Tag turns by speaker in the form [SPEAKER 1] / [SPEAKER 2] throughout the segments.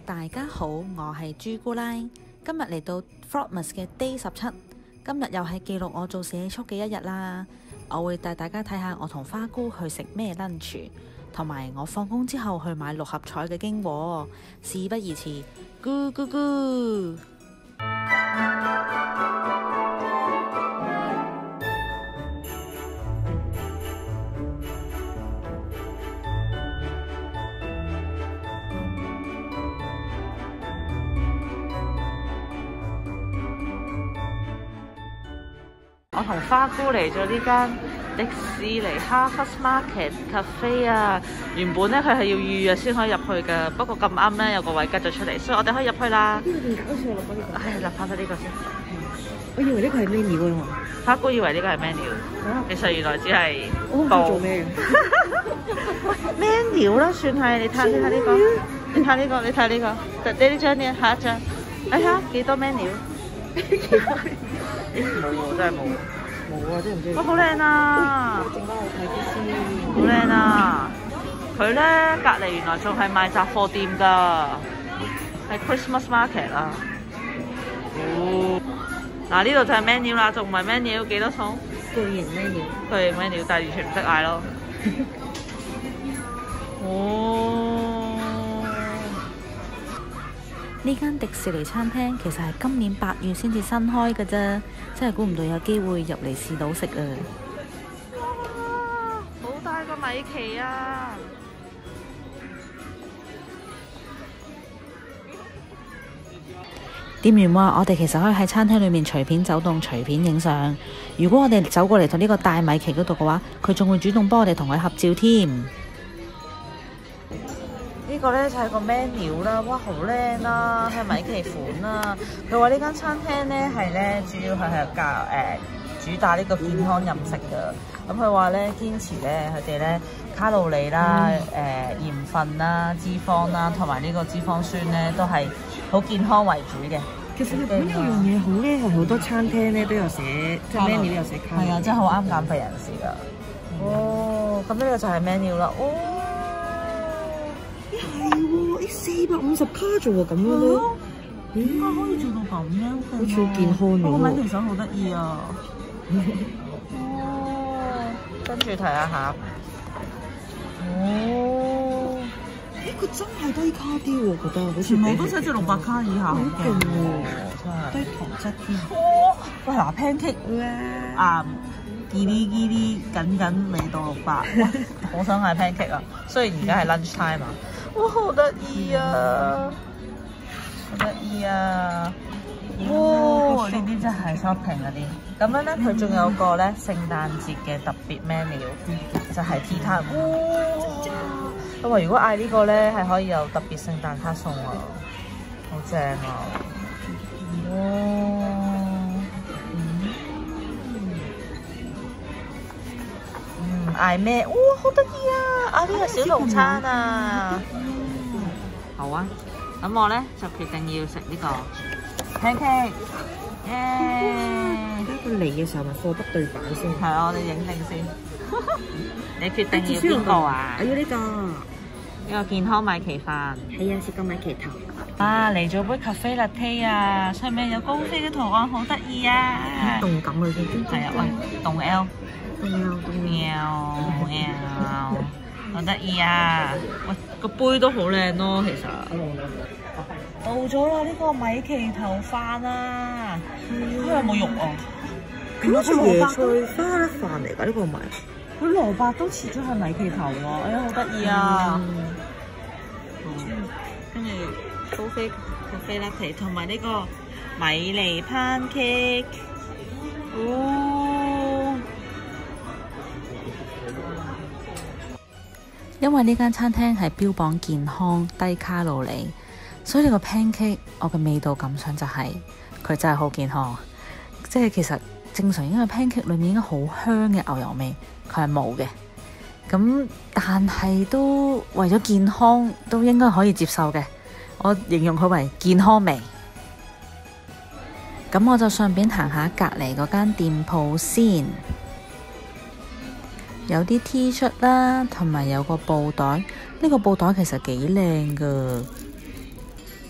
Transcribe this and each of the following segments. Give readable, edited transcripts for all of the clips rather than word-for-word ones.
[SPEAKER 1] 大家好，我係朱姑拉，今日嚟到 Vlogmas 嘅 Day 17，今日又係記錄我做社畜嘅一日啦。我會帶大家睇下我同花姑去食咩 lunch， 同埋我放工之後去買6合彩嘅經過。事不宜遲，Go Go Go！我同花姑嚟咗呢間迪士尼 Harvest Market Cafe 啊！原本咧佢係要預約先可以入去㗎，不過咁啱咧有個位吉咗出嚟，所以我哋可以入去啦。
[SPEAKER 2] 呢個咁搞笑，落翻呢個。
[SPEAKER 1] 係立翻咗呢個先。
[SPEAKER 2] 我以為呢個係 menu 㗎嘛。
[SPEAKER 1] 花姑以為呢個係 menu，其實原來只係
[SPEAKER 2] 我都唔知做咩嘅。
[SPEAKER 1] menu 啦，算係你睇下呢個，你睇呢個，你睇呢個，呢張呢，下一張，哎呀幾多 menu？ 冇喎，真係冇
[SPEAKER 2] 冇啊，真係唔知。
[SPEAKER 1] 哇，好靚啊！
[SPEAKER 2] 整翻我睇啲先。
[SPEAKER 1] 好靚啊！佢咧隔離原來仲係賣雜貨店㗎，係 Christmas Market 啊！哦，嗱呢度就係 menu 啦，仲唔係 menu 幾多餸？
[SPEAKER 2] 巨型 menu。
[SPEAKER 1] 巨型 menu，但係完全唔識嗌咯。哦！呢間迪士尼餐廳其實係今年8月先至新開嘅啫，真係估唔到有機會入嚟試到食啊！哇，好大個米奇啊！店員話：我哋其實可以喺餐廳裏面隨便走動、隨便影相。如果我哋走過嚟到呢個大米奇嗰度嘅話，佢仲會主動幫我哋同佢合照添。呢個咧就係個 menu 啦，哇好靚啦，係米奇款啦。佢話呢間餐廳咧係咧主要係主打呢個健康飲食㗎。咁佢話咧堅持咧佢哋咧卡路里啦、鹽分啦、脂肪啦同埋呢個脂肪酸咧都係好健康為主嘅。
[SPEAKER 2] 其實日本有樣嘢好咧，係好多餐廳咧都有寫，即係 menu 有寫卡。
[SPEAKER 1] 係啊，真係好啱減肥人士㗎。哦，咁呢個就係 menu 啦。哦。
[SPEAKER 2] 係喎，450卡啫喎，咁樣咯。
[SPEAKER 1] 點解可以做到咁樣？
[SPEAKER 2] 好似好健康咁喎。
[SPEAKER 1] 個名其實好得意啊！哦，跟住睇下下。哦，
[SPEAKER 2] 呢個真係低卡啲喎，覺得好似。
[SPEAKER 1] 全部都寫住600卡以下，好勁喎！真係。
[SPEAKER 2] 低糖質添。
[SPEAKER 1] 哇！喂，嗱 pancake 咧，嘰哩嘰哩緊未到600，好想嗌 pancake 啊！雖然而家係 lunch time 啊。哇，好得意啊！好得意啊！哇，呢啲真係 shopping 嗰啲。咁樣咧，佢仲有個咧聖誕節嘅特別 menu，就係 tea time。哇！咁啊，如果嗌呢個咧，係可以有特別聖誕卡送啊，好正啊！哇！嗌咩？哇，好得意啊！嗌呢個小籠餐啊！好啊，咁我咧就決定要食呢個 pancake。耶！
[SPEAKER 2] 而家佢嚟嘅時候咪貨不對版先。
[SPEAKER 1] 係啊，我哋影定先。你決定要邊個啊？
[SPEAKER 2] 我要呢個。
[SPEAKER 1] 呢個健康米奇飯。
[SPEAKER 2] 係啊，食個米奇頭。
[SPEAKER 1] 啊，嚟咗杯 cafe latte 啊！上面有高飛嘅圖案，好得意啊！
[SPEAKER 2] 動感啊，已經。
[SPEAKER 1] 係啊，喂，動 L。
[SPEAKER 2] 喵，
[SPEAKER 1] 好得意啊！喂，個杯都好靚咯，其實。到咗啦，呢個米奇頭飯啊！呢個有冇肉啊？
[SPEAKER 2] 佢好似椰菜花飯嚟㗎，呢個唔係。
[SPEAKER 1] 佢蘿蔔都似咗係米奇頭喎，哎呀，好得意啊！跟住高飛拉皮同埋呢個米妮 pancake。哦。因為呢間餐廳係標榜健康低卡路里，所以呢個 pancake 我嘅味道感想就係佢真係好健康。即係其實正常應該 pancake 裏面應該好香嘅牛油味，佢係冇嘅。咁但係都為咗健康都應該可以接受嘅。我形容佢為健康味。咁我就順便行下隔離嗰間店鋪先。有啲 T 恤啦，同埋有個布袋。呢個布袋其實幾靚噶。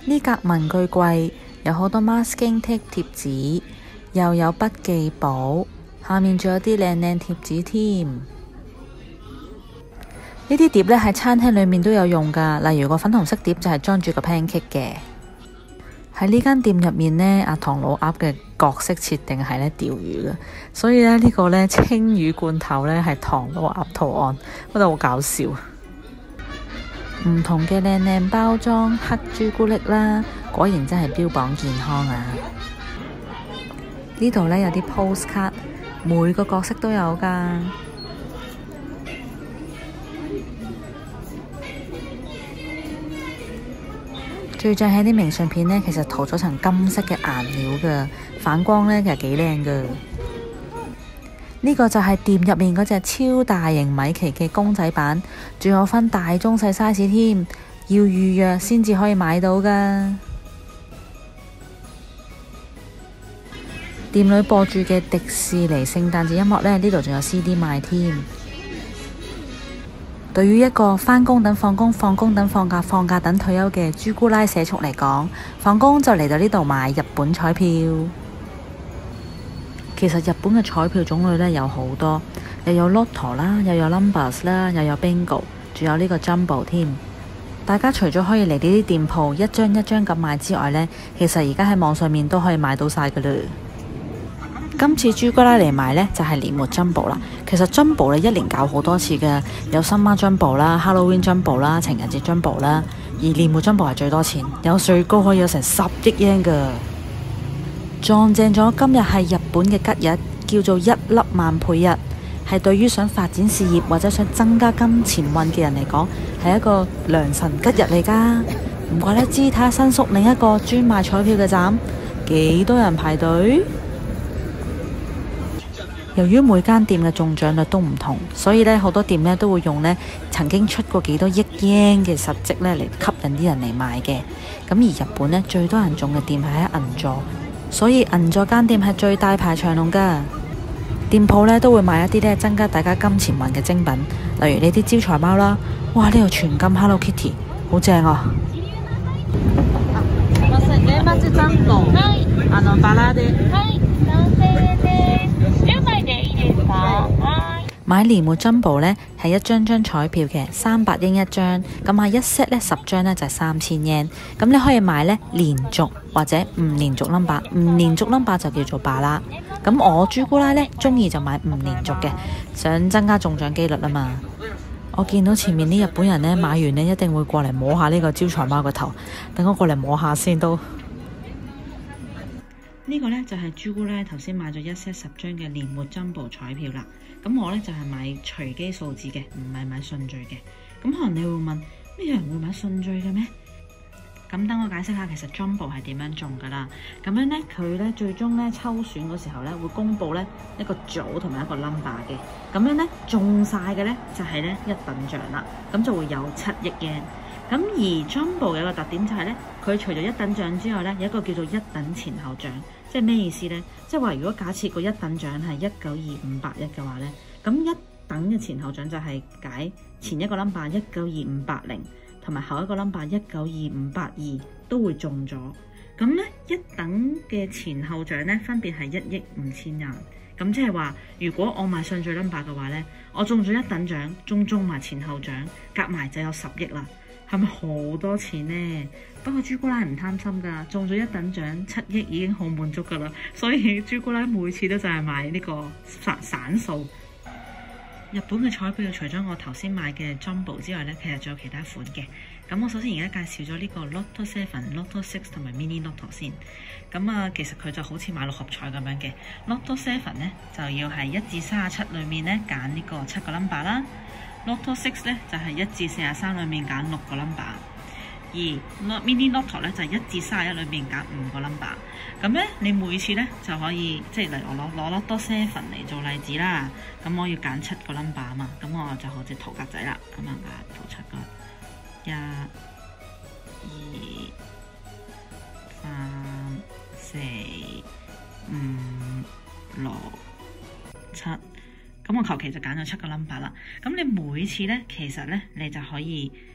[SPEAKER 3] 呢格文具櫃有好多 masking tape 貼紙，又有筆記簿，下面仲有啲靚靚貼紙添。呢啲碟呢喺餐廳裏面都有用噶，例如個粉紅色碟就係裝住個 pancake 嘅。喺呢間店入面呢，阿唐老鴨嘅角色設定係呢釣魚嘅，所以呢個呢青魚罐頭呢係唐老鴨圖案，覺得好搞笑。唔同嘅靚靚包裝黑朱古力啦，果然真係標榜健康啊！呢度呢有啲 postcard， 每個角色都有噶。最正係啲明信片呢，其實塗咗層金色嘅顏料噶，反光呢其實幾靚噶。呢個就係店入面嗰隻超大型米奇嘅公仔版，仲有分大、中、細 size 添，要預約先至可以買到噶。店裏播住嘅迪士尼聖誕節音樂呢，呢度仲有 CD 賣添。對於一個返工等放工、放工等放假、放假等退休嘅朱古拉社畜嚟講，放工就嚟到呢度買日本彩票。其實日本嘅彩票種類呢有好多，又有 Lotto 啦，又有 Numbers 啦，又有 Bingo， 仲有呢個 Jumbo 添。大家除咗可以嚟呢啲店鋪一張一張咁買之外呢，其實而家喺網上面都可以買到晒噶啦。今次朱古拉嚟買呢，就係年末 Jumbo 啦。其實 Jumbo 呢一年搞好多次嘅，有 Summer Jumbo 啦、Halloween Jumbo 啦、情人節 Jumbo 啦，而年末 Jumbo 係最多錢，有最高可以有成10億 yen 噶。撞正咗今日係日本嘅吉日，叫做一粒萬倍日，係對於想發展事業或者想增加金錢運嘅人嚟講，係一個良辰吉日嚟噶。唔怪得知睇下新宿另一個專賣彩票嘅站，幾多人排隊。由於每間店嘅中獎率都唔同，所以呢好多店呢都會用呢曾經出過幾多億 yen 嘅實績呢嚟吸引啲人嚟買嘅。咁而日本呢最多人中嘅店係喺銀座，所以銀座間店係最大排長龍噶。店鋪呢都會賣一啲呢增加大家金錢運嘅精品，例如呢啲招財貓啦。哇！呢度全金 Hello Kitty， 好正啊！買年末 Jumbo 呢係一張張彩票嘅，300英一張，咁買一 set 呢10張呢就係3000 yen。咁你可以買呢連續或者唔連續 number， 唔連續 number 就叫做巴啦。咁我朱古拉呢中意就買唔連續嘅，想增加中獎機率啊嘛。我見到前面啲日本人呢買完呢一定會過嚟摸下呢個招財貓個頭，等我過嚟摸下先都。呢個呢就係朱古拉頭先買咗一 set 10張嘅年末 Jumbo 彩票啦。咁我呢就係買隨機數字嘅，唔係買順序嘅。咁可能你會問，咩人會買順序嘅咩？咁等我解釋下，其實 Jumbo 係點樣中噶啦。咁樣呢，佢呢最終呢抽選嗰時候呢，會公佈呢一個組同埋一個 number 嘅。咁樣呢，中晒嘅呢就係呢一等獎啦，咁就會有7億 yen。咁而 Jumbo 有個特點就係呢，佢除咗一等獎之外呢，有一個叫做一等前後獎。即係咩意思呢？即係話如果假設個一等獎係192-581嘅話呢，咁一等嘅前後獎就係解前一個 number 192-580同埋後一個 number 192-582都會中咗。咁呢一等嘅前後獎呢，分別係1億5千萬。咁即係話如果我買順序 number 嘅話呢，我中咗一等獎，中埋前後獎，夾埋就有10億啦。係咪好多錢呢？不過朱古拉唔貪心㗎，中咗一等獎7億已經好滿足㗎啦，所以朱古拉每次都就係買呢個散數。日本嘅彩票除咗我頭先買嘅 Jumbo 之外呢，其實仲有其他款嘅。咁我首先而家介紹咗呢個 Lotto 7、Lotto 6同埋 Mini Lotto 先。咁啊，其實佢就好似買6合彩咁樣嘅。Lotto 7呢就要係1至37裏面呢揀呢個7個 number 啦。Lotto 6呢就係1至43裏面揀6個 number， 而 Mini Lotto 呢就係1至31裏面揀5個 number。咁呢，你每次呢就可以，即係例如我攞 Lotto 7嚟做例子啦。咁我要揀7個 number 啊嘛，咁我就好似塗格仔啦，咁啊塗7個，1、2、3、4、5、6、7。咁我求其就揀咗7個 number 啦。咁你每次呢，其實呢，你就可以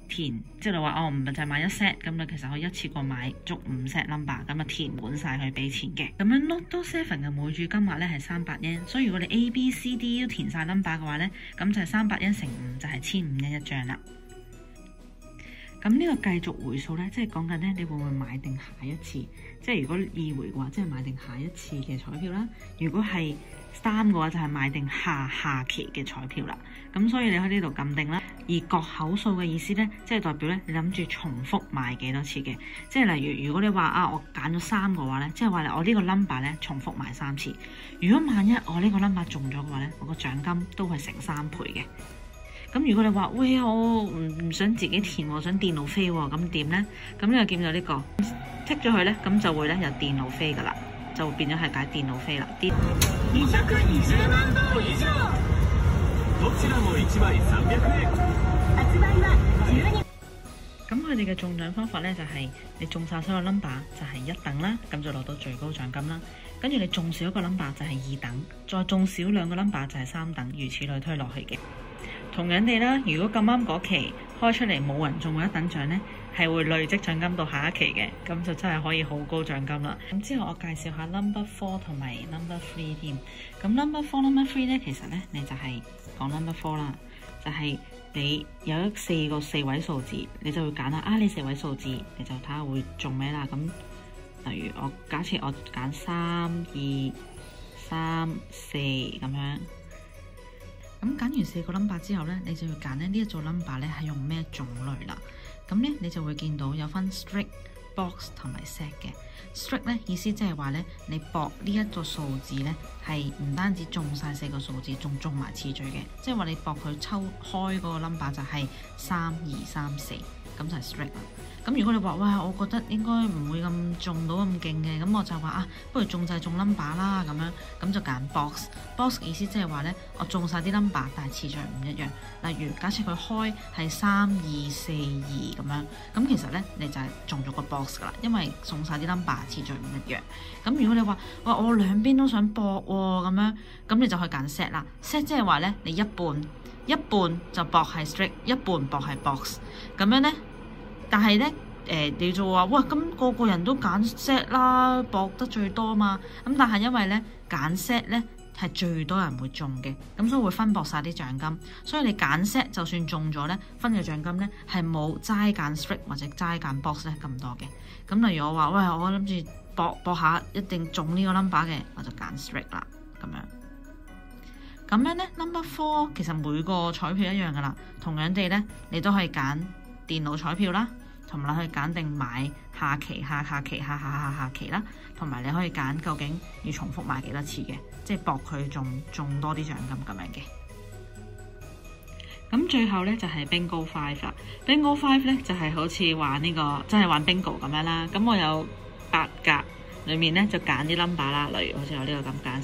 [SPEAKER 3] 填，即係你話哦，唔係就係買一 set，咁你其實可以一次過買足5 set number，咁啊填滿晒去俾錢嘅。咁樣 Lotto 7嘅每注金額咧係300 yen，所以如果你 A、B、C、D 都填晒 number 嘅話咧，咁就係300 yen 乘5就係1500 yen 一張啦。咁呢個繼續回數咧，即係講緊咧，你會唔會買定下一次？即係如果2回嘅話，即係買定下一次嘅彩票啦。如果係3嘅話，就係買定下期嘅彩票啦。咁所以你喺呢度撳定啦。而各口數嘅意思咧，即係代表咧，你諗住重複買幾多次嘅。即係例如，如果你話啊，我揀咗3嘅話咧，即係話我呢個 number 咧重複買3次。如果萬一我呢個 number 中咗嘅話咧，我個獎金都係乘3倍嘅。咁如果你話喂，我唔想自己填喎，想電腦飛喎，咁點呢？咁呢個見到呢個剔咗佢呢，咁就會咧有電腦飛噶啦，就會變咗係解電腦飛啦。220萬度以上，どちらも1枚300円。発売は12。咁佢哋嘅中獎方法呢，就係你中晒所有 number 就係1等啦，咁就攞到最高獎金啦。跟住你中少一個 number 就係2等，再中少2個 number 就係3等，如此類推落去嘅。同樣地啦，如果咁啱嗰期開出嚟冇人中過1等獎呢，係會累積獎金到下一期嘅，咁就真係可以好高獎金啦。咁之後我介紹下 number 4同埋 number 3添。咁 number 4、number 3呢，其實呢，你就係講 number 4啦，就係你有4個4位數字，你就會揀啦。你4位數字，你就睇下會中咩啦。咁例如我假設我揀3、2、3、4咁樣。咁揀完4個 number 之後呢，你就要揀呢一組 number 呢係用咩種類啦。咁呢，你就會見到有分 straight、box 同埋 set 嘅。straight 呢意思即係話呢，你博呢一個數字呢係唔單止中晒4個數字，仲中埋次序嘅。即係話你博佢抽開嗰個 number 就係3、2、3、4，咁就係 straight 啦。咁如果你話哇，我覺得應該唔會咁中到咁勁嘅，咁我就話不如中就係中 number 啦咁樣，咁就揀 box。box 意思即係話呢，我中晒啲 number，但係次序唔一樣。例如假設佢開係3、2、4、2咁樣，咁其實呢，你就係中咗個 box 噶啦，因為中晒啲 number 次序唔一樣。咁如果你話哇，我兩邊都想搏喎咁樣，咁你就去揀 set 啦。set 即係話呢，你一半就搏係 straight， 一半搏係 box， 咁樣呢。但係呢，你就話哇，咁個個人都揀 set 啦，博得最多嘛。咁但係因為呢，揀 set 呢係最多人會中嘅，咁所以會分薄晒啲獎金。所以你揀 set 就算中咗呢，分嘅獎金呢係冇齋揀 straight 或者齋揀 box 呢咁多嘅。咁例如我話喂，我諗住博下一定中呢個 number 嘅，我就揀 straight 啦咁樣。咁樣呢 number 4其實每個彩票一樣噶啦，同樣地呢，你都可以揀電腦彩票啦，同埋你可以揀定買下期啦，同埋你可以揀究竟要重複買幾多次嘅，即係博佢中多啲獎金咁樣嘅。咁最後呢，就係 Bingo 5啦。Bingo 5呢，就係好似玩呢個真係玩 Bingo 咁樣啦。咁我有8格，裏面呢，就揀啲 number 啦，例如好似我呢個咁揀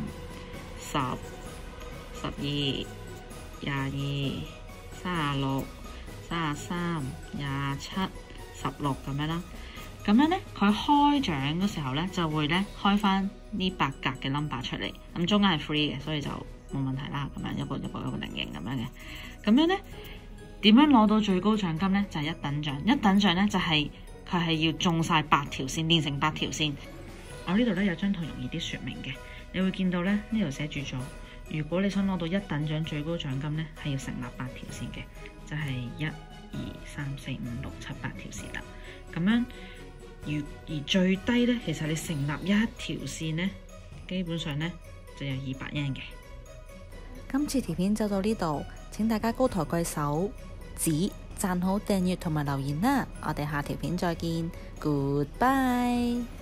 [SPEAKER 3] 3、10、12、22、36、33、27、16咁樣啦。咁樣呢，佢開獎嘅時候呢，就會呢開翻呢8格嘅 number 出嚟。咁中間係 free 嘅，所以就冇問題啦。咁樣一個零形咁樣嘅。咁樣呢，點樣攞到最高獎金呢？就係1等獎。1等獎呢，就係佢係要中晒8條線，連成8條線。我呢度呢，有張圖容易啲說明嘅，你會見到呢，呢度寫住咗，如果你想攞到1等獎最高獎金呢，係要成立8條線嘅，就係1、2、3、4、5、6、7、8條線啦。咁樣而最低呢，其實你成立1條線呢，基本上呢，就有200 yen 嘅。
[SPEAKER 4] 今次條片就到呢度，請大家高抬貴手指讚好、訂閱同埋留言啦！我哋下條片再見，Goodbye。